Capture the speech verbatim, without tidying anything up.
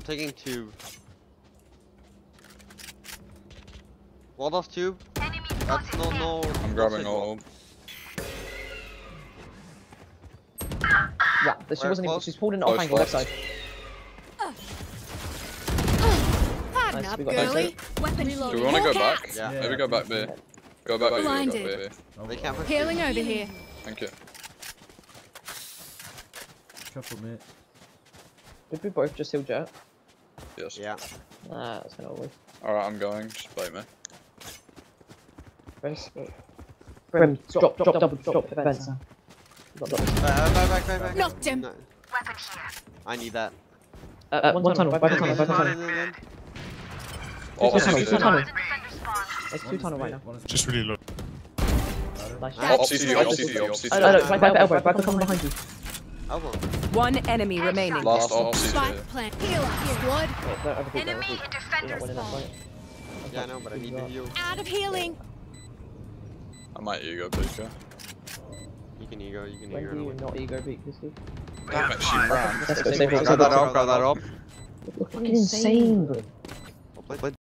taking tube. Walled off tube. That's no no. I'm grabbing all. Yeah, she Where, wasn't even, close? she's pulled in off Close angle left left. side. Harden Nice, up, we got girly. nice. Weapon Do we loaded. want to go Hawk out. back? Yeah. Maybe go back B. Go back B. Go Blinded. back B. They can't push. Healing over here. Thank you. Triple mate. Did we both just heal Jet? Yes. Yeah. Nah, that's gonna always. Alright, I'm going. Just bait me. Race. Grim, drop, drop, double, drop, fence. Back, back, back, back, back. Knocked him. No. I need that. Uh, uh, one tunnel, by the tunnel, by the tunnel. Oh, Two tunnel, C two C. tunnel. There's two tunnel right now. Just really low. Nice. Oh, C C, oh, C C, oh, C C. Oh, no, no, right by the elbow, right the tunnel behind you. Elbow. One enemy remaining. Last op, C C. Spike plant. Heal up, squad. Wait, don't overdo that. We're not winning that fight. Yeah, I know, but I need to heal. Out of healing. I might ego Pika. You can ego, you can When ego. do you and not ego beat this dude? Damn it, she ran. Let's go save win. it. Grab that up, grab that up. You're fucking insane, bro. Well played.